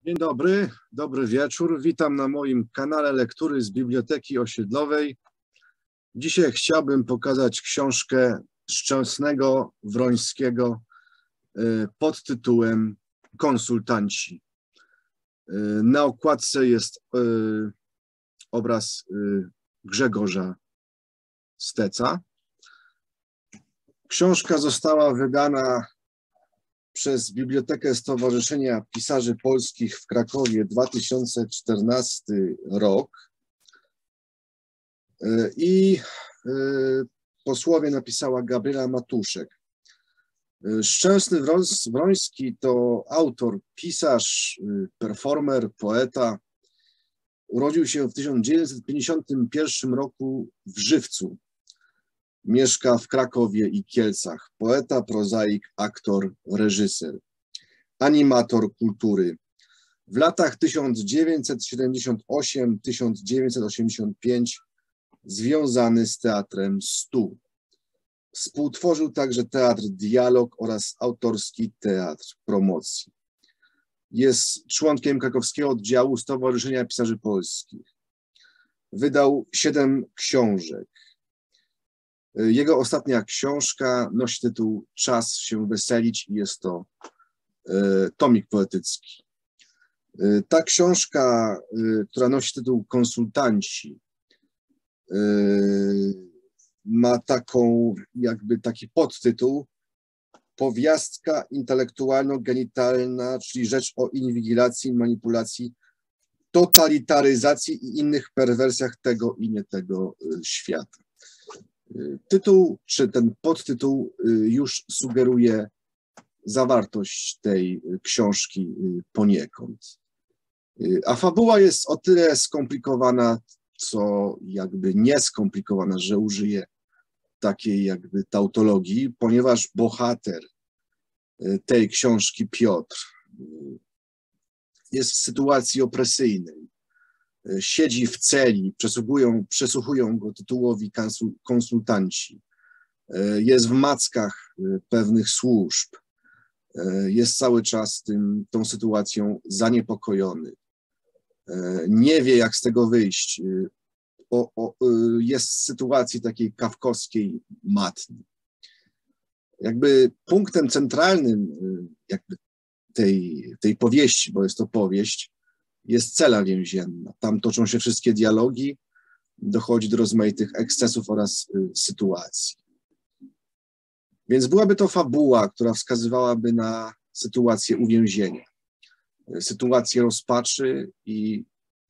Dzień dobry, dobry wieczór. Witam na moim kanale Lektury z Biblioteki Osiedlowej. Dzisiaj chciałbym pokazać książkę Szczęsnego Wrońskiego pod tytułem Konsultanci. Na okładce jest obraz Grzegorza Steca. Książka została wydana przez Bibliotekę Stowarzyszenia Pisarzy Polskich w Krakowie 2014 rok i posłowie napisała Gabriela Matuszek. Szczęsny Wroński to autor, pisarz, performer, poeta. Urodził się w 1951 roku w Żywcu. Mieszka w Krakowie i Kielcach. Poeta, prozaik, aktor, reżyser, animator kultury. W latach 1978-1985 związany z Teatrem Stu. Współtworzył także Teatr Dialog oraz autorski Teatr Promocji. Jest członkiem krakowskiego oddziału Stowarzyszenia Pisarzy Polskich. Wydał 7 książek. Jego ostatnia książka nosi tytuł Czas się weselić i jest to tomik poetycki. Ta książka, która nosi tytuł Konsultanci, ma taki podtytuł Powiastka intelektualno-genitalna, czyli rzecz o inwigilacji, manipulacji, totalitaryzacji i innych perwersjach tego i nie tego świata. Tytuł, czy ten podtytuł już sugeruje zawartość tej książki poniekąd. A fabuła jest o tyle skomplikowana, co nieskomplikowana, że użyję takiej tautologii, ponieważ bohater tej książki, Piotr, jest w sytuacji opresyjnej. Siedzi w celi, przesłuchują go tytułowi konsultanci. Jest w mackach pewnych służb. Jest cały czas tą sytuacją zaniepokojony. Nie wie, jak z tego wyjść. Jest w sytuacji takiej kafkowskiej matni. Punktem centralnym tej powieści, bo jest to powieść, jest cela więzienna. Tam toczą się wszystkie dialogi, dochodzi do rozmaitych ekscesów oraz sytuacji. Więc byłaby to fabuła, która wskazywałaby na sytuację uwięzienia, sytuację rozpaczy i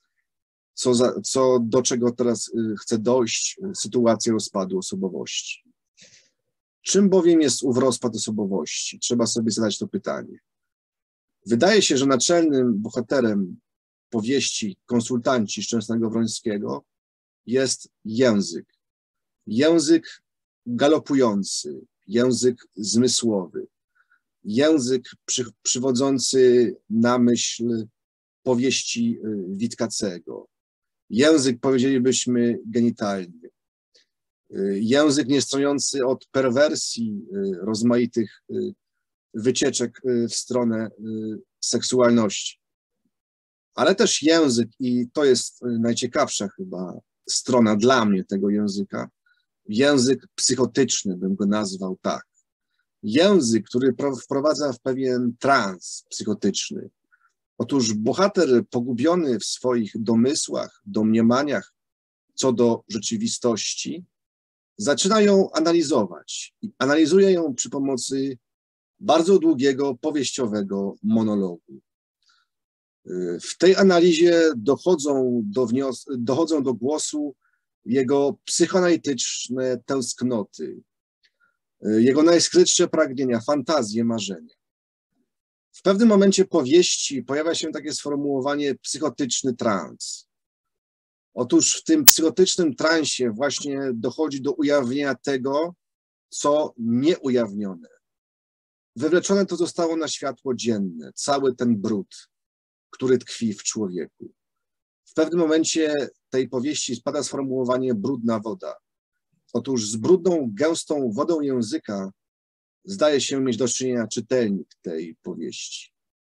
do czego teraz chce dojść, sytuację rozpadu osobowości. Czym bowiem jest ów rozpad osobowości? Trzeba sobie zadać to pytanie. Wydaje się, że naczelnym bohaterem powieści Konsultanci Szczęsnego Wrońskiego jest język. Język galopujący, język zmysłowy, język przywodzący na myśl powieści Witkacego. Język, powiedzielibyśmy, genitalny. Język niestroniący od perwersji, rozmaitych wycieczek w stronę seksualności. Ale też język, i to jest najciekawsza chyba strona dla mnie tego języka, język psychotyczny, bym go nazwał tak. Język, który wprowadza w pewien trans psychotyczny. Otóż bohater pogubiony w swoich domysłach, domniemaniach co do rzeczywistości, zaczyna ją analizować. I analizuje ją przy pomocy bardzo długiego, powieściowego monologu. W tej analizie dochodzą do głosu jego psychoanalityczne tęsknoty, jego najskrytsze pragnienia, fantazje, marzenia. W pewnym momencie powieści pojawia się takie sformułowanie psychotyczny trans. Otóż w tym psychotycznym transie właśnie dochodzi do ujawnienia tego, co nieujawnione. Wywleczone to zostało na światło dzienne, cały ten brud, który tkwi w człowieku. W pewnym momencie tej powieści spada sformułowanie brudna woda. Otóż z brudną, gęstą wodą języka zdaje się mieć do czynienia czytelnik tej powieści.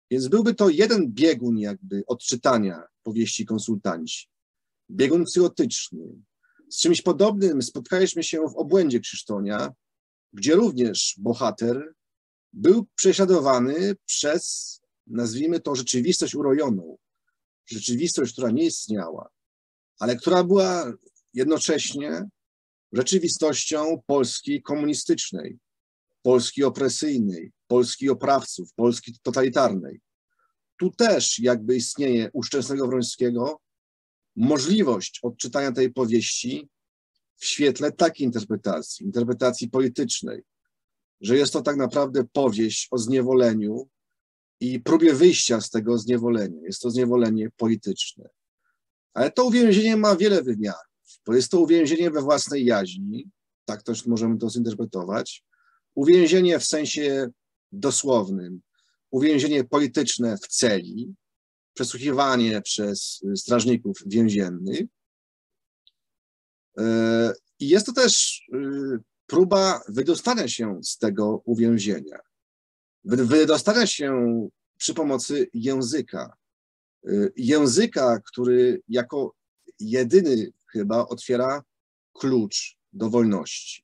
Więc byłby to jeden biegun jakby odczytania powieści Konsultanci. Biegun psychotyczny. Z czymś podobnym spotkaliśmy się w Obłędzie Krzysztonia, gdzie również bohater był prześladowany przez, nazwijmy to, rzeczywistość urojoną. Rzeczywistość, która nie istniała, ale która była jednocześnie rzeczywistością Polski komunistycznej, Polski opresyjnej, Polski oprawców, Polski totalitarnej. Tu też jakby istnieje u Szczęsnego Wrońskiego możliwość odczytania tej powieści w świetle takiej interpretacji politycznej, że jest to tak naprawdę powieść o zniewoleniu i próbie wyjścia z tego zniewolenia. Jest to zniewolenie polityczne. Ale to uwięzienie ma wiele wymiarów, bo jest to uwięzienie we własnej jaźni, tak też możemy to zinterpretować, uwięzienie w sensie dosłownym, uwięzienie polityczne w celi, przesłuchiwanie przez strażników więziennych. I jest to też próba wydostania się z tego uwięzienia. Wydostania się przy pomocy języka. Języka, który jako jedyny chyba otwiera klucz do wolności.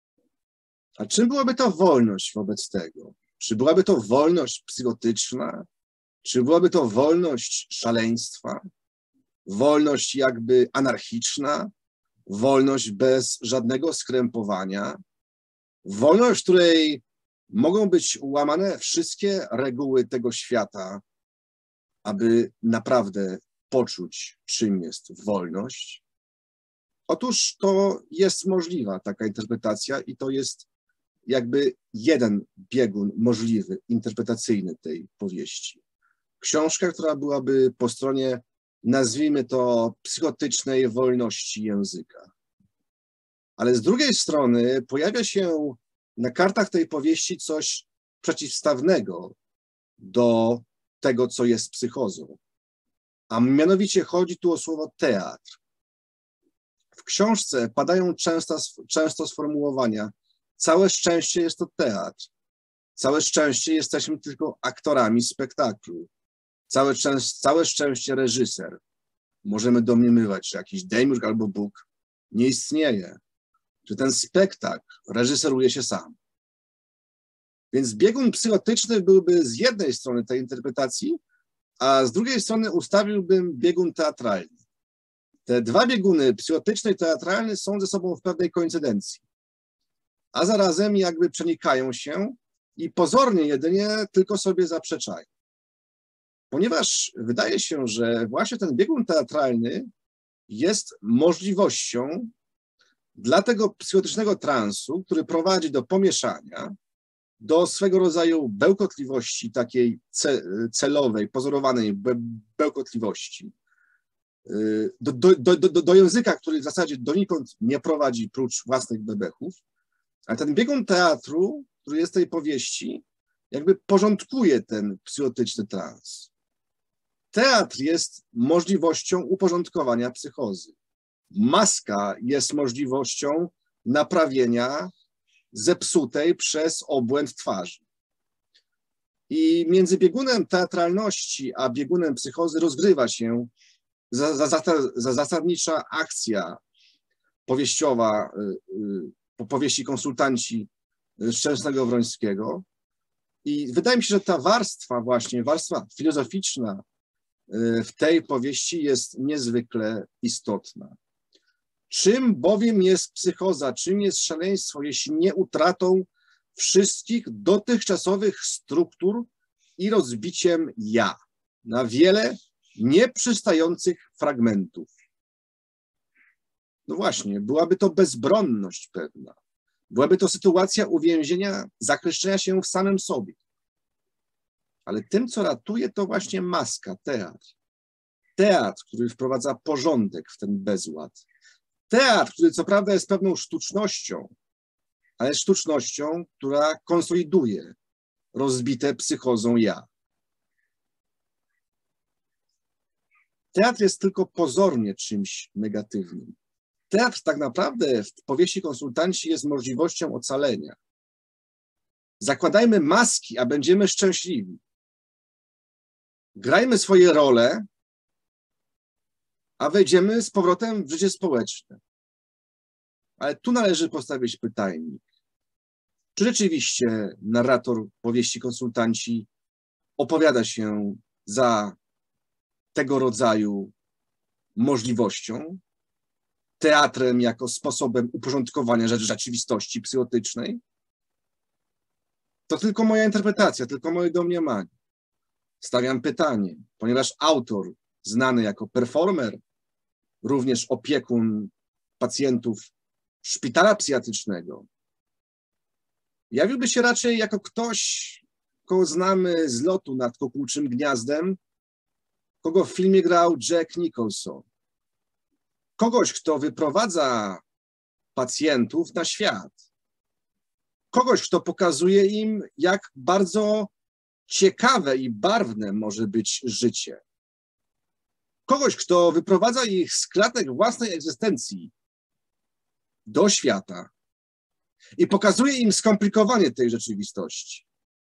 A czym byłaby to wolność wobec tego? Czy byłaby to wolność psychotyczna? Czy byłaby to wolność szaleństwa? Wolność jakby anarchiczna? Wolność bez żadnego skrępowania? Wolność, w której mogą być łamane wszystkie reguły tego świata, aby naprawdę poczuć, czym jest wolność? Otóż to jest możliwa taka interpretacja i to jest jakby jeden biegun możliwy, interpretacyjny tej powieści. Książka, która byłaby po stronie, nazwijmy to, psychotycznej wolności języka. Ale z drugiej strony pojawia się na kartach tej powieści coś przeciwstawnego do tego, co jest psychozą. A mianowicie chodzi tu o słowo teatr. W książce padają często sformułowania: całe szczęście jest to teatr. Całe szczęście jesteśmy tylko aktorami spektaklu. Całe szczęście reżyser. Możemy domniemywać, że jakiś demiurg albo Bóg nie istnieje, że ten spektakl reżyseruje się sam. Więc biegun psychotyczny byłby z jednej strony tej interpretacji, a z drugiej strony ustawiłbym biegun teatralny. Te dwa bieguny, psychotyczny i teatralny, są ze sobą w pewnej koincydencji, a zarazem jakby przenikają się i pozornie jedynie tylko sobie zaprzeczają. Ponieważ wydaje się, że właśnie ten biegun teatralny jest możliwością dla tego psychotycznego transu, który prowadzi do pomieszania, do swego rodzaju bełkotliwości, takiej celowej, pozorowanej bełkotliwości, do języka, który w zasadzie donikąd nie prowadzi prócz własnych bebechów, ale ten biegun teatru, który jest w tej powieści, jakby porządkuje ten psychotyczny trans. Teatr jest możliwością uporządkowania psychozy. Maska jest możliwością naprawienia zepsutej przez obłęd twarzy. I między biegunem teatralności a biegunem psychozy rozgrywa się zasadnicza akcja powieściowa po powieści Konsultanci Szczęsnego Wrońskiego. I wydaje mi się, że ta warstwa filozoficzna w tej powieści jest niezwykle istotna. Czym bowiem jest psychoza, czym jest szaleństwo, jeśli nie utratą wszystkich dotychczasowych struktur i rozbiciem ja na wiele nieprzystających fragmentów? No właśnie, byłaby to bezbronność pewna. Byłaby to sytuacja uwięzienia, zakleszczenia się w samym sobie. Ale tym, co ratuje, to właśnie maska, teatr. Teatr, który wprowadza porządek w ten bezład. Teatr, który co prawda jest pewną sztucznością, ale sztucznością, która konsoliduje rozbite psychozą ja. Teatr jest tylko pozornie czymś negatywnym. Teatr tak naprawdę w powieści Konsultanci jest możliwością ocalenia. Zakładajmy maski, a będziemy szczęśliwi. grajmy swoje role, a wejdziemy z powrotem w życie społeczne. Ale tu należy postawić pytajnik. Czy rzeczywiście narrator powieści Konsultanci opowiada się za tego rodzaju możliwością, teatrem jako sposobem uporządkowania rzeczywistości psychotycznej? To tylko moja interpretacja, tylko moje domniemanie. Stawiam pytanie, ponieważ autor, znany jako performer, również opiekun pacjentów szpitala psychiatrycznego, jawiłby się raczej jako ktoś, kogo znamy z lotu nad Kukułczym Gniazdem, kogo w filmie grał Jack Nicholson. Kogoś, kto wyprowadza pacjentów na świat. Kogoś, kto pokazuje im, jak bardzo ciekawe i barwne może być życie. Kogoś, kto wyprowadza ich z klatek własnej egzystencji do świata i pokazuje im skomplikowanie tej rzeczywistości.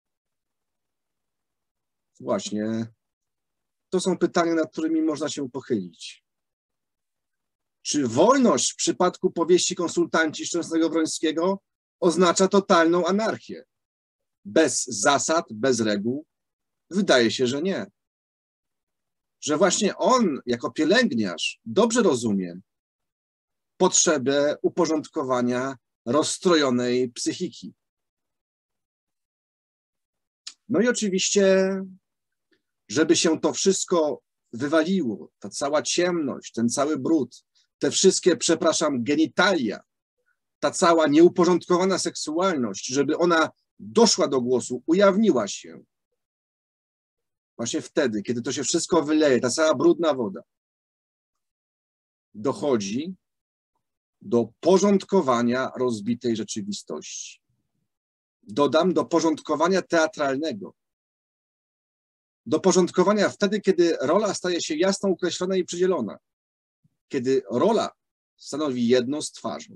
Właśnie, to są pytania, nad którymi można się pochylić. Czy wolność w przypadku powieści Konsultanci Szczęsnego Wrońskiego oznacza totalną anarchię? Bez zasad, bez reguł? Wydaje się, że nie. Że właśnie on, jako pielęgniarz, dobrze rozumie potrzebę uporządkowania rozstrojonej psychiki. No i oczywiście, żeby się to wszystko wywaliło, ta cała ciemność, ten cały brud, te wszystkie, przepraszam, genitalia, ta cała nieuporządkowana seksualność, żeby ona doszła do głosu, ujawniła się. Właśnie wtedy, kiedy to się wszystko wyleje, ta cała brudna woda, dochodzi do porządkowania rozbitej rzeczywistości. Dodam, do porządkowania teatralnego. Do porządkowania wtedy, kiedy rola staje się jasno określona i przydzielona. Kiedy rola stanowi jedną z twarzy.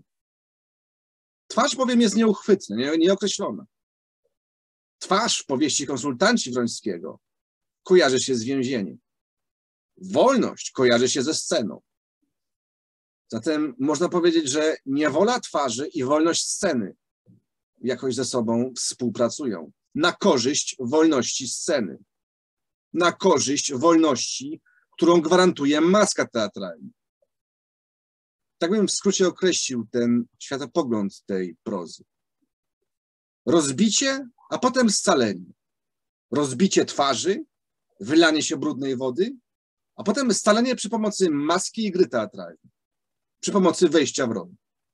Twarz bowiem jest nieuchwytna, nieokreślona. Twarz w powieści Konsultanci Wrońskiego kojarzy się z więzieniem. Wolność kojarzy się ze sceną. Zatem można powiedzieć, że niewola twarzy i wolność sceny jakoś ze sobą współpracują na korzyść wolności sceny, na korzyść wolności, którą gwarantuje maska teatralna. Tak bym w skrócie określił ten światopogląd tej prozy. Rozbicie, a potem scalenie. Rozbicie twarzy, wylanie się brudnej wody, a potem scalenie przy pomocy maski i gry teatralnej, przy pomocy wejścia w rolę.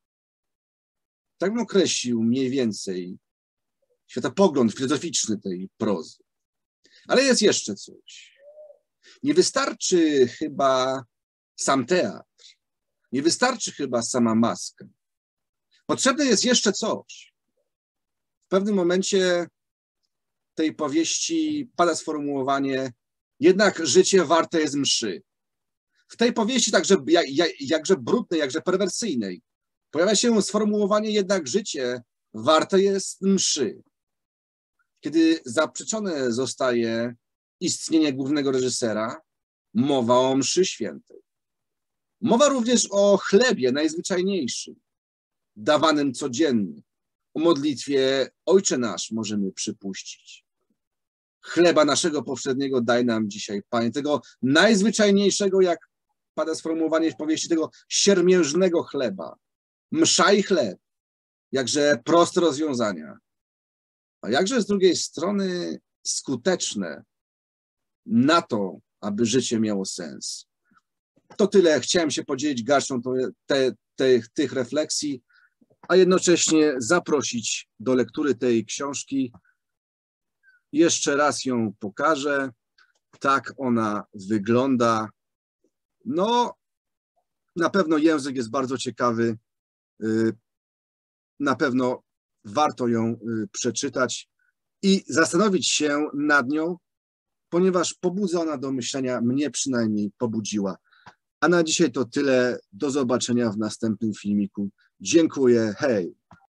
Tak bym określił mniej więcej światopogląd filozoficzny tej prozy. Ale jest jeszcze coś. Nie wystarczy chyba sam teatr. Nie wystarczy chyba sama maska. Potrzebne jest jeszcze coś. W pewnym momencie tej powieści pada sformułowanie: jednak życie warte jest mszy. W tej powieści także jakże brudnej, jakże perwersyjnej pojawia się sformułowanie: jednak życie warte jest mszy. Kiedy zaprzeczone zostaje istnienie głównego reżysera, mowa o mszy świętej. Mowa również o chlebie najzwyczajniejszym, dawanym codziennie. O modlitwie Ojcze Nasz możemy przypuścić. Chleba naszego powszedniego daj nam dzisiaj, Panie, tego najzwyczajniejszego, jak pada sformułowanie w powieści, tego siermiężnego chleba. Msza i chleb, jakże proste rozwiązania, a jakże z drugiej strony skuteczne na to, aby życie miało sens. To tyle. Chciałem się podzielić garścią tych refleksji, a jednocześnie zaprosić do lektury tej książki. Jeszcze raz ją pokażę. Tak ona wygląda. No, na pewno język jest bardzo ciekawy. Na pewno warto ją przeczytać i zastanowić się nad nią, ponieważ pobudza ona do myślenia, mnie przynajmniej pobudziła. A na dzisiaj to tyle. Do zobaczenia w następnym filmiku. Dziękuję. Hej!